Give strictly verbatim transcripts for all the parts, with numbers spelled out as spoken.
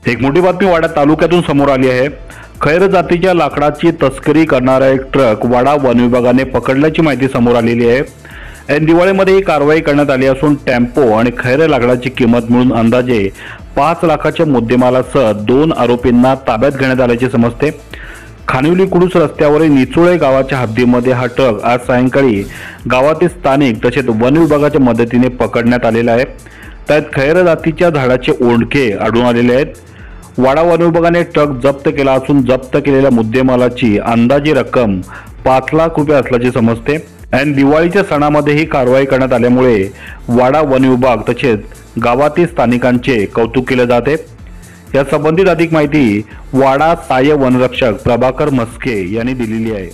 एक मोठी बातमी वाडा तालुक्यातून समोर आली आहे। खैर जातीच्या लाकडाची तस्करी करणारा एक ट्रक वाडा वन विभागाने पकडल्याची माहिती समोर आलेली आहे। ऐन दिवाळीमध्ये ही कारवाई करण्यात आली असून टेम्पो आणि खैर लाकडाची किंमत मिळून अंदाजे पाच लाखाच्या मुद्देमालासह दोन आरोपींना ताब्यात घेण्यात आल्याचे समजते। खानिवली कुडूस रस्त्यावरील निचोळे गावाच्या हद्दीमध्ये हा ट्रक आज सायंकाळी गावातील स्थानिक तसेच वन विभागाच्या मदतीने पकडण्यात आलेला आहे। त्यात खैर जातीच्या झाडाचे ओंडके आढळून आलेले आहेत। वाडा वन विभागाने ट्रक जप्त केला असून जप्त केलेल्या मुद्देमालाची अंदाजे रक्कम पाच लाख रुपये असल्याचे समजते। ऐन दिवाळीच्या सणामध्ये ही कारवाई करण्यात आल्यामुळे वाडा वन विभाग तसेच गावातील स्थानिकांचे कौतुक केले जाते। या संबंधित अधिक माहिती वाडा सहाय्य वनरक्षक प्रभाकर मस्के यांनी दिलेली आहे।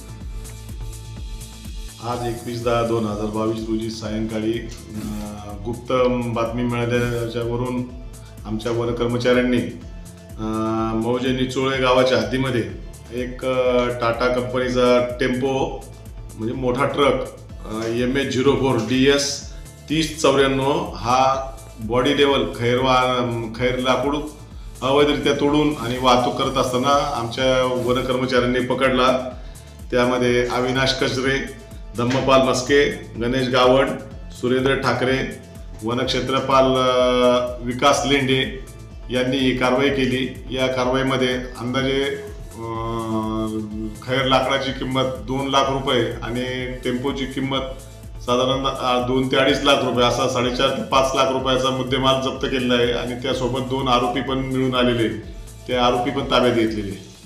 आज एकवीस दहा दोन हजार बावीस रोजी सायंकाळी गुप्त बातमी मिळाल्याच्यावरून आमच्या वन कर्मचाऱ्यांनी मौजे निचोळे गावाच्या हद्दीमध्ये एक टाटा कंपनीचा टेम्पो म्हणजे मोठा truck M H zero four D S तीस चौऱ्याण्णव हा बॉडी लेवल खैर वा खैर लाकूड अवैधरित्या तोडून आणि वाहतूक करत असताना आमच्या वन कर्मचाऱ्यांनी पकडला। त्यामध्ये अविनाश कचरे, धम्मपाल मस्के, गणेश गावड, सुरेंद्र ठाकरे, वनक्षेत्रपाल विकास लेंडे यांनी ही कारवाई केली। या कारवाईमध्ये अंदाजे खैर लाकडाची किंमत दोन लाख रुपये आणि टेम्पोची किंमत साधारण दोन ते अडीच लाख रुपये असा साडेचार ते पाच लाख रुपयाचा मुद्देमाल जप्त केलेला आहे आणि त्यासोबत दोन आरोपी पण मिळून आलेले, ते आरोपी पण ताब्यात घेतलेले।